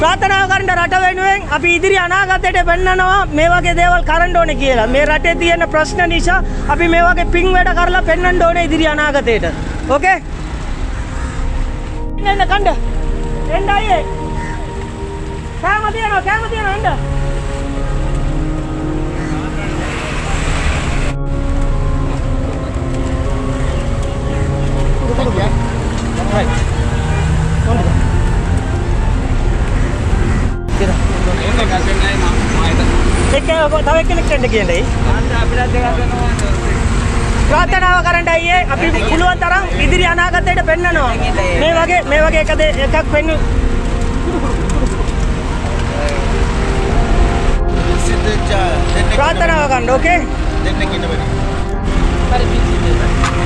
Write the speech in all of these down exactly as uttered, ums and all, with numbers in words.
ප්‍රාර්ථනා කරන්න රට වෙනුවෙන් අපි ඉදිරි අනාගතයට පෙන්නනවා මේ වගේ දේවල් කරන්න ඕනේ කියලා. මේ රටේ තියෙන ප්‍රශ්න නිසා අපි මේ වගේ පින් වැඩ කරලා පෙන්වන්න ඕනේ ඉදිරි අනාගතයට. ඕකේ? එන්න කණ්ඩ. එන්න අයියේ. කෑම තියනවා කෑම තියනවා එන්න. Right. තව එක්කෙනෙක් එන්න කියන්නේ. ප්‍රාර්ථනාව කරන්න අයියේ අපි පුළුවන් තරම් ඉදිරි අනාගතයට පෙන්නනවා. මේ වගේ මේ වගේ එක එකක් පෙන්නු. ප්‍රාර්ථනාව කරන්න ඕකේ? දෙන්නෙක් ඉන්න බෑ. හරි පිටින්.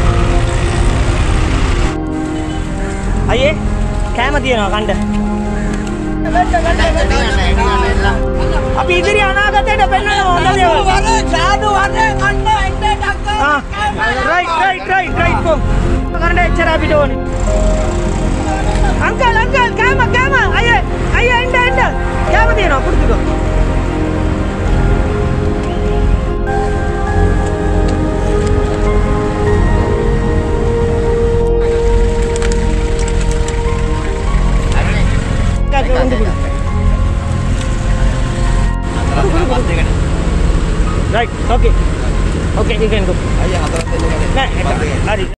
අයියේ කෑම තියනවා කන්න. අපි ඉදිරි අනාගතයට පෙන්වනවා හොඳ දේවල්. සාදු වරේ කන්න එන්නේ ඩක්කා. ආ රයිට් රයිට් රයිට් රයිට් කො. කරන්න එච්චර අපිට ඕනේ. අංකල් අංකල් කෑම කෑම අයියේ අයියේ එන්න එන්න. කෑම තියනවා පුරුදුක. Right, okay. Okay, you can go. Ayo, hati-hati. Nah, hari.